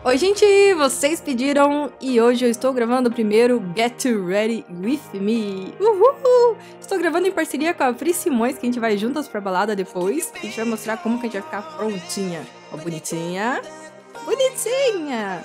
Oi gente, vocês pediram e hoje eu estou gravando o primeiro Get Ready With Me. Uhul! Estou gravando em parceria com a Pri Simões, que a gente vai juntas pra balada depois. A gente vai mostrar como que a gente vai ficar prontinha. Ó, bonitinha. Bonitinha!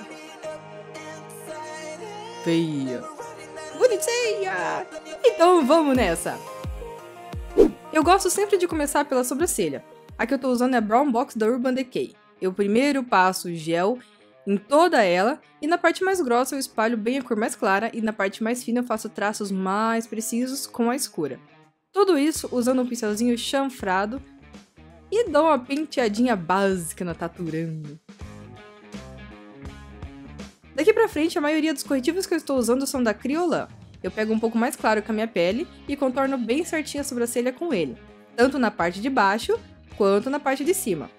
Feia. Bonitinha! Então vamos nessa! Eu gosto sempre de começar pela sobrancelha. A que eu tô usando é a Brown Box da Urban Decay. Eu primeiro passo gel em toda ela, e na parte mais grossa eu espalho bem a cor mais clara, e na parte mais fina eu faço traços mais precisos com a escura. Tudo isso usando um pincelzinho chanfrado, e dou uma penteadinha básica na taturanga. Daqui pra frente, a maioria dos corretivos que eu estou usando são da Kryolan. Eu pego um pouco mais claro com a minha pele, e contorno bem certinho a sobrancelha com ele, tanto na parte de baixo, quanto na parte de cima.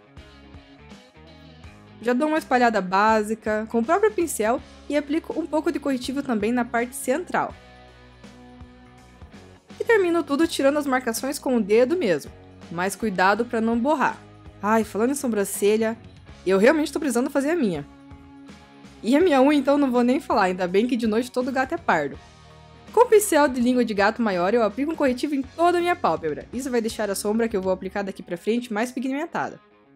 Já dou uma espalhada básica com o próprio pincel e aplico um pouco de corretivo também na parte central. E termino tudo tirando as marcações com o dedo mesmo, mas cuidado para não borrar. Ai, falando em sobrancelha, eu realmente estou precisando fazer a minha. E a minha unha então não vou nem falar, ainda bem que de noite todo gato é pardo. Com o pincel de língua de gato maior eu aplico um corretivo em toda a minha pálpebra. Isso vai deixar a sombra que eu vou aplicar daqui pra frente mais pigmentada.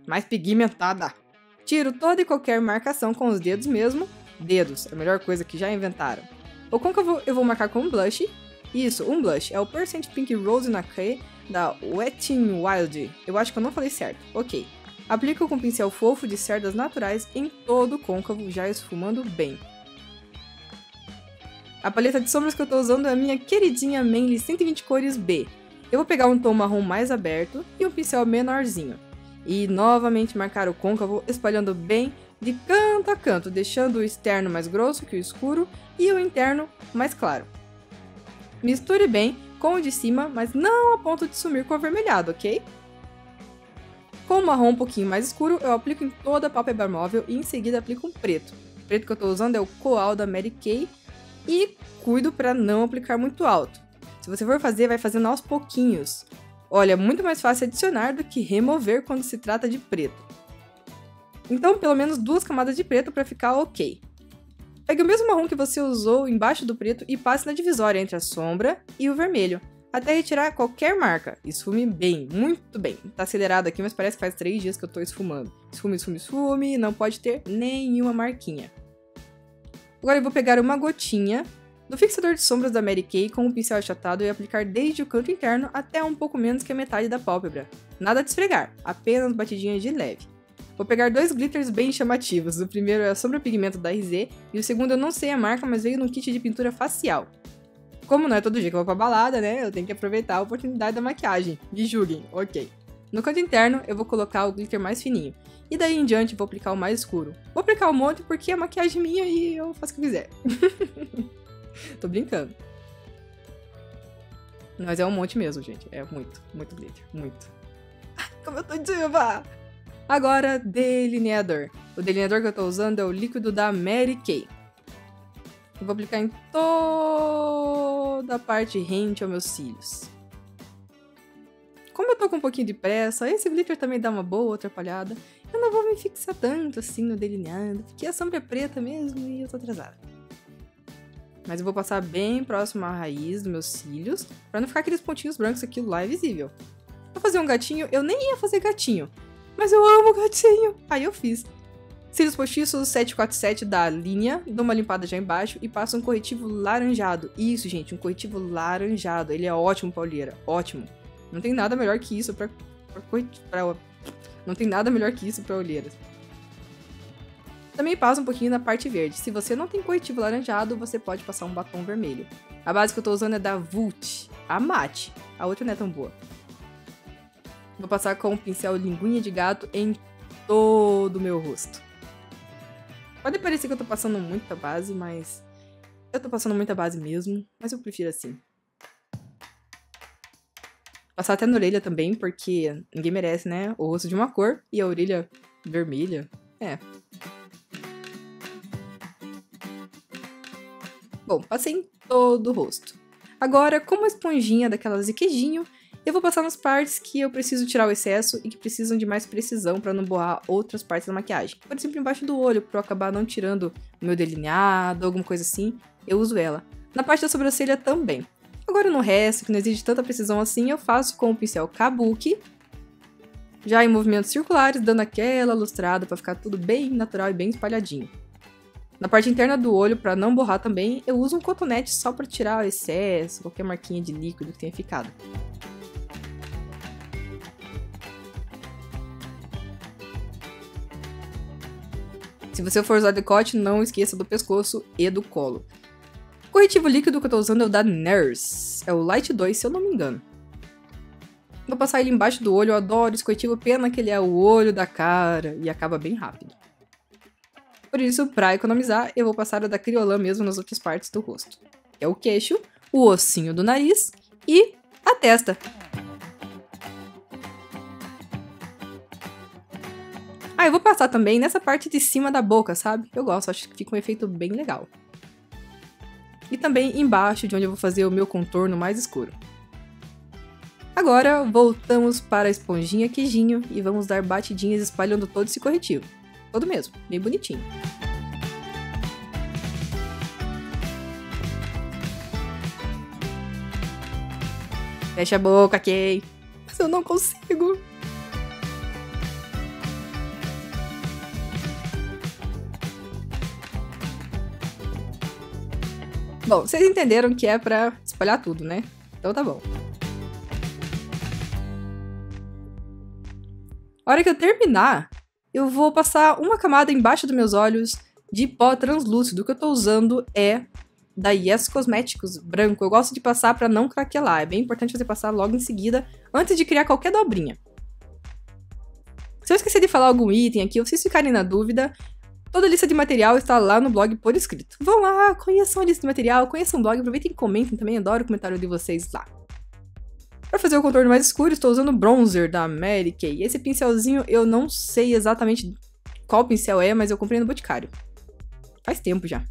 Tiro toda e qualquer marcação com os dedos mesmo. Dedos, a melhor coisa que já inventaram. O côncavo eu vou marcar com um blush. Isso, um blush. É o Percent Pink Rose Nacre da Wet n Wild. Eu acho que eu não falei certo. Ok. Aplico com um pincel fofo de cerdas naturais em todo o côncavo, já esfumando bem. A paleta de sombras que eu tô usando é a minha queridinha Manly 120 cores B. Eu vou pegar um tom marrom mais aberto e um pincel menorzinho. E novamente marcar o côncavo, espalhando bem de canto a canto, deixando o externo mais grosso que o escuro e o interno mais claro. Misture bem com o de cima, mas não a ponto de sumir com o avermelhado, ok? Com o marrom um pouquinho mais escuro, eu aplico em toda a pálpebra móvel e em seguida aplico um preto. O preto que eu estou usando é o Koal da Mary Kay e cuido para não aplicar muito alto. Se você for fazer, vai fazendo aos pouquinhos. Olha, é muito mais fácil adicionar do que remover quando se trata de preto. Então, pelo menos 2 camadas de preto para ficar ok. Pegue o mesmo marrom que você usou embaixo do preto e passe na divisória entre a sombra e o vermelho, até retirar qualquer marca. Esfume bem, muito bem. Tá acelerado aqui, mas parece que faz 3 dias que eu tô esfumando. Esfume, esfume, esfume, não pode ter nenhuma marquinha. Agora eu vou pegar uma gotinha do fixador de sombras da Mary Kay com um pincel achatado e aplicar desde o canto interno até um pouco menos que a metade da pálpebra. Nada de esfregar, apenas batidinhas de leve. Vou pegar 2 glitters bem chamativos. O primeiro é a sombra pigmento da RZ e o segundo eu não sei a marca, mas veio num kit de pintura facial. Como não é todo dia que eu vou pra balada, né, eu tenho que aproveitar a oportunidade da maquiagem. Me julguem, ok. No canto interno eu vou colocar o glitter mais fininho. E daí em diante vou aplicar o mais escuro. Vou aplicar um monte porque é maquiagem minha e eu faço o que quiser. Tô brincando. Mas é um monte mesmo, gente. É muito, muito glitter. Muito. Como eu tô diva! Agora, delineador. O delineador que eu tô usando é o líquido da Mary Kay. Eu vou aplicar em toda a parte rente aos meus cílios. Como eu tô com um pouquinho de pressa, esse glitter também dá uma boa atrapalhada. Eu não vou me fixar tanto assim no delineado, porque a sombra é preta mesmo e eu tô atrasada. Mas eu vou passar bem próximo à raiz dos meus cílios, pra não ficar aqueles pontinhos brancos, aquilo lá é visível. Vou fazer um gatinho, eu nem ia fazer gatinho, mas eu amo gatinho, aí eu fiz. Cílios postiços 747 da linha, dou uma limpada já embaixo e passo um corretivo laranjado. Isso, gente, um corretivo laranjado, ele é ótimo pra olheira, ótimo. Não tem nada melhor que isso Não tem nada melhor que isso pra olheiras. Também passa um pouquinho na parte verde. Se você não tem corretivo laranjado, você pode passar um batom vermelho. A base que eu tô usando é da Vult, a mate. A outra não é tão boa. Vou passar com o pincel linguinha de gato em todo o meu rosto. Pode parecer que eu tô passando muita base, mas... eu tô passando muita base mesmo, mas eu prefiro assim. Passar até na orelha também, porque ninguém merece, né? O rosto de uma cor e a orelha vermelha. É... Bom, passei em todo o rosto. Agora, com uma esponjinha daquelas de queijinho, Eu vou passar nas partes que eu preciso tirar o excesso e que precisam de mais precisão para não borrar outras partes da maquiagem. Por exemplo, embaixo do olho, para eu acabar não tirando o meu delineado, alguma coisa assim, eu uso ela. Na parte da sobrancelha também. Agora no resto, que não exige tanta precisão assim, eu faço com o pincel Kabuki, já em movimentos circulares, dando aquela lustrada para ficar tudo bem natural e bem espalhadinho. Na parte interna do olho, para não borrar também, eu uso um cotonete só para tirar o excesso, qualquer marquinha de líquido que tenha ficado. Se você for usar decote, não esqueça do pescoço e do colo. O corretivo líquido que eu tô usando é o da NARS. É o Light 2, se eu não me engano. Vou passar ele embaixo do olho, eu adoro esse corretivo, pena que ele é o olho da cara e acaba bem rápido. Por isso, pra economizar, eu vou passar o da Kryolan mesmo nas outras partes do rosto. É o queixo, o ossinho do nariz e a testa. Eu vou passar também nessa parte de cima da boca, sabe? Eu gosto, acho que fica um efeito bem legal. E também embaixo, de onde eu vou fazer o meu contorno mais escuro. Agora, voltamos para a esponjinha queijinho e vamos dar batidinhas espalhando todo esse corretivo. Todo mesmo, bem bonitinho. Fecha a boca, Kay. Mas eu não consigo. Bom, vocês entenderam que é pra espalhar tudo, né? Então tá bom. A hora que eu terminar, eu vou passar uma camada embaixo dos meus olhos de pó translúcido. O que eu tô usando é da Yes Cosméticos branco. Eu gosto de passar pra não craquelar. É bem importante você passar logo em seguida, antes de criar qualquer dobrinha. Se eu esquecer de falar algum item aqui, ou vocês ficarem na dúvida, toda a lista de material está lá no blog por escrito. Vão lá, conheçam a lista de material, conheçam o blog, aproveitem e comentem também, adoro o comentário de vocês lá. Para fazer o contorno mais escuro, estou usando o bronzer da Mary Kay. Esse pincelzinho eu não sei exatamente qual pincel é, mas eu comprei no Boticário. Faz tempo já.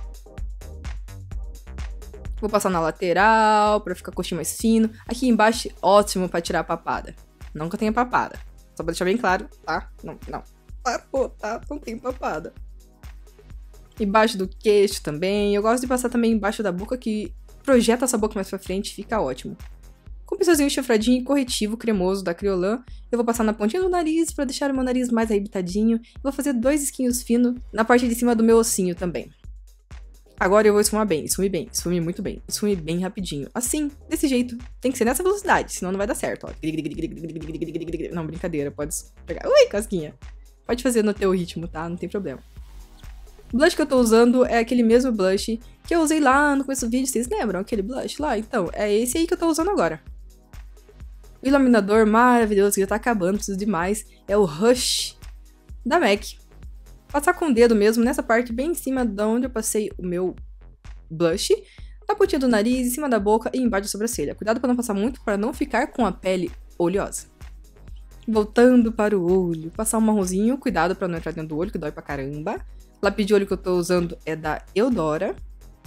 Vou passar na lateral, para ficar coxinho mais fino. Aqui embaixo, ótimo para tirar a papada. Não que eu tenha papada. Só para deixar bem claro, tá? Não. Tá? Não tem papada. Embaixo do queixo também. Eu gosto de passar também embaixo da boca, que projeta essa boca mais pra frente e fica ótimo. Com um pincelzinho chafradinho e corretivo cremoso da Kryolan, eu vou passar na pontinha do nariz pra deixar o meu nariz mais arrebitadinho. E vou fazer 2 risquinhos finos na parte de cima do meu ossinho também. Agora eu vou esfumar bem, esfume muito bem, esfume bem rapidinho. Assim, desse jeito. Tem que ser nessa velocidade, senão não vai dar certo, ó. Não, brincadeira, pode pegar. Ui, casquinha. Pode fazer no teu ritmo, tá? Não tem problema. O blush que eu tô usando é aquele mesmo blush que eu usei lá no começo do vídeo. Vocês lembram aquele blush lá? Então, é esse aí que eu tô usando agora. O iluminador maravilhoso que já tá acabando, preciso de mais, é o Rush da MAC. Passar com o dedo mesmo nessa parte bem em cima de onde eu passei o meu blush, na pontinha do nariz, em cima da boca e embaixo da sobrancelha. Cuidado pra não passar muito, para não ficar com a pele oleosa. Voltando para o olho, passar um marronzinho, cuidado pra não entrar dentro do olho, que dói pra caramba. Lápis de olho que eu tô usando é da Eudora.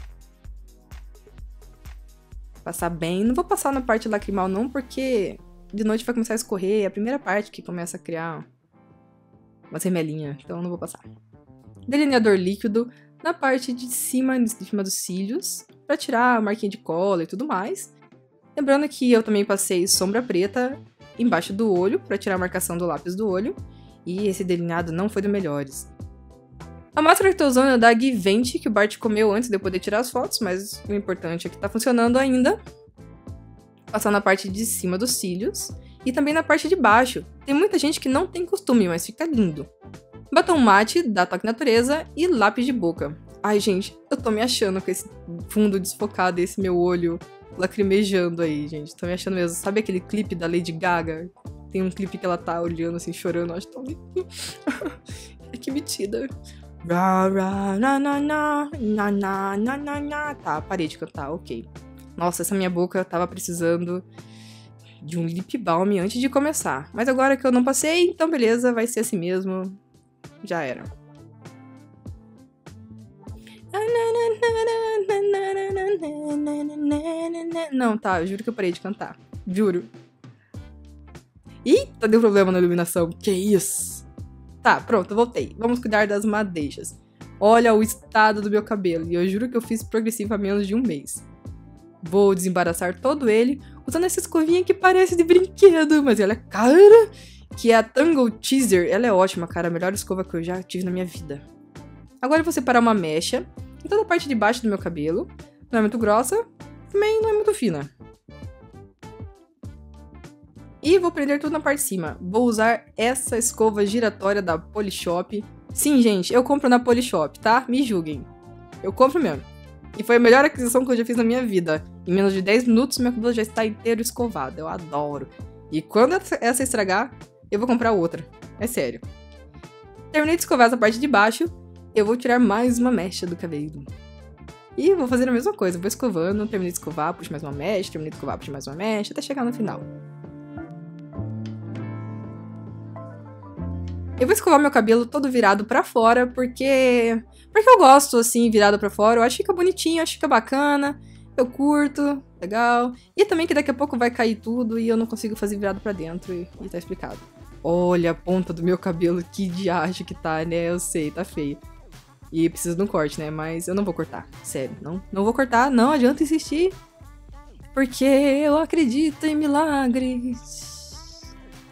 Passar bem, não vou passar na parte lacrimal não, porque de noite vai começar a escorrer, é a primeira parte que começa a criar umas remelinhas, então não vou passar. Delineador líquido na parte de cima dos cílios, pra tirar a marquinha de cola e tudo mais. Lembrando que eu também passei sombra preta embaixo do olho, pra tirar a marcação do lápis do olho. E esse delineado não foi dos melhores. A máscara que eu tô usando é da Givenchy, que o Bart comeu antes de eu poder tirar as fotos, mas o importante é que tá funcionando ainda. Passar na parte de cima dos cílios. E também na parte de baixo. Tem muita gente que não tem costume, mas fica lindo. Batom mate da Toque Natureza e lápis de boca. Ai, gente, eu tô me achando com esse fundo desfocado e esse meu olho lacrimejando aí, gente. Tô me achando mesmo. Sabe aquele clipe da Lady Gaga? Tem um clipe que ela tá olhando assim, chorando. Eu acho tão lindo. Que metida. Tá, parei de cantar, ok. Nossa, essa minha boca tava precisando de um lip balm antes de começar. Mas agora que eu não passei, então beleza, vai ser assim mesmo. Já era. Não, tá, eu juro que eu parei de cantar. Juro. Eita, deu problema na iluminação. Que isso? Tá, pronto, voltei. Vamos cuidar das madeixas. Olha o estado do meu cabelo. E eu juro que eu fiz progressivo há menos de um mês. Vou desembaraçar todo ele usando essa escovinha que parece de brinquedo, mas ela é cara, que é a Tangle Teaser. Ela é ótima, cara. A melhor escova que eu já tive na minha vida. Agora eu vou separar uma mecha em toda a parte de baixo do meu cabelo. Não é muito grossa, também não é muito fina. E vou prender tudo na parte de cima. Vou usar essa escova giratória da Polishop. Sim, gente, eu compro na Polishop, tá? Me julguem. Eu compro mesmo. E foi a melhor aquisição que eu já fiz na minha vida. Em menos de 10 minutos, meu cabelo já está inteiro escovado. Eu adoro. E quando essa estragar, eu vou comprar outra. É sério. Terminei de escovar essa parte de baixo. Eu vou tirar mais uma mecha do cabelo. E vou fazer a mesma coisa. Vou escovando, terminei de escovar, puxo mais uma mecha, terminei de escovar, puxo mais uma mecha, até chegar no final. Eu vou escovar meu cabelo todo virado pra fora, porque eu gosto, assim, virado pra fora. Eu acho que fica bonitinho, acho que fica bacana. Eu curto, legal. E também que daqui a pouco vai cair tudo e eu não consigo fazer virado pra dentro e tá explicado. Olha a ponta do meu cabelo, que diacho que tá, né? Eu sei, tá feio. E precisa de um corte, né? Mas eu não vou cortar, sério. Não vou cortar, não adianta insistir. Porque eu acredito em milagres.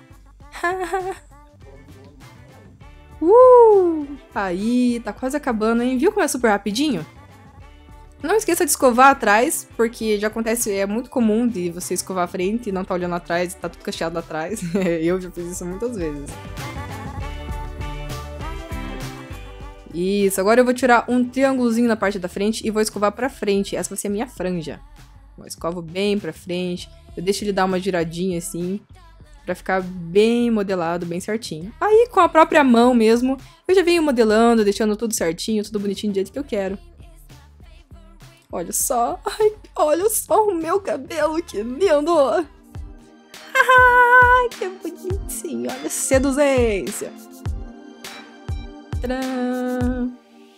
Aí, tá quase acabando, hein? Viu como é super rapidinho? Não esqueça de escovar atrás, porque já acontece, é muito comum de você escovar a frente e não tá olhando atrás e tá tudo cacheado atrás. Eu já fiz isso muitas vezes. Isso, agora eu vou tirar um triângulozinho na parte da frente e vou escovar pra frente. Essa vai ser a minha franja. Eu escovo bem pra frente, eu deixo ele dar uma giradinha assim, pra ficar bem modelado, bem certinho. Aí, com a própria mão mesmo, eu já venho modelando, deixando tudo certinho, tudo bonitinho do jeito que eu quero. Olha só, ai, olha só o meu cabelo, que lindo! Ai, que bonitinho, olha a seduzência! Tcharam!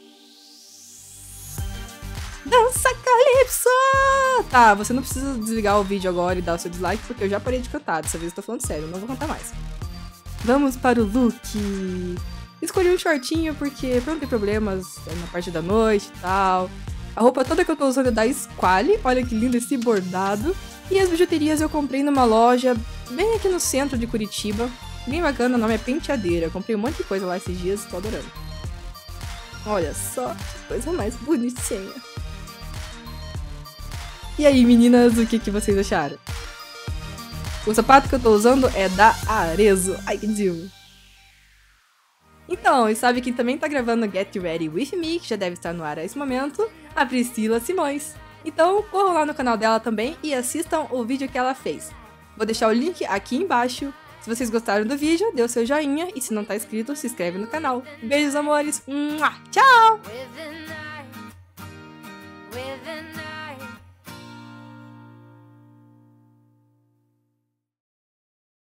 Dança Calypso! Tá, você não precisa desligar o vídeo agora e dar o seu dislike, porque eu já parei de cantar. Dessa vez eu tô falando sério, não vou cantar mais. Vamos para o look. Escolhi um shortinho porque pra não ter problemas na parte da noite e tal. A roupa toda que eu tô usando é da Squally. Olha que lindo esse bordado. E as bijuterias eu comprei numa loja bem aqui no centro de Curitiba. Bem bacana, o nome é Penteadeira. Eu comprei um monte de coisa lá esses dias, tô adorando. Olha só, que coisa mais bonitinha. E aí, meninas, o que vocês acharam? O sapato que eu tô usando é da Arezzo. Ai, que divo. Então, e sabe quem também tá gravando Get Ready With Me, que já deve estar no ar a esse momento? A Priscila Simões. Então, corram lá no canal dela também e assistam o vídeo que ela fez. Vou deixar o link aqui embaixo. Se vocês gostaram do vídeo, dê o seu joinha e se não tá inscrito, se inscreve no canal. Beijos, amores. Tchau!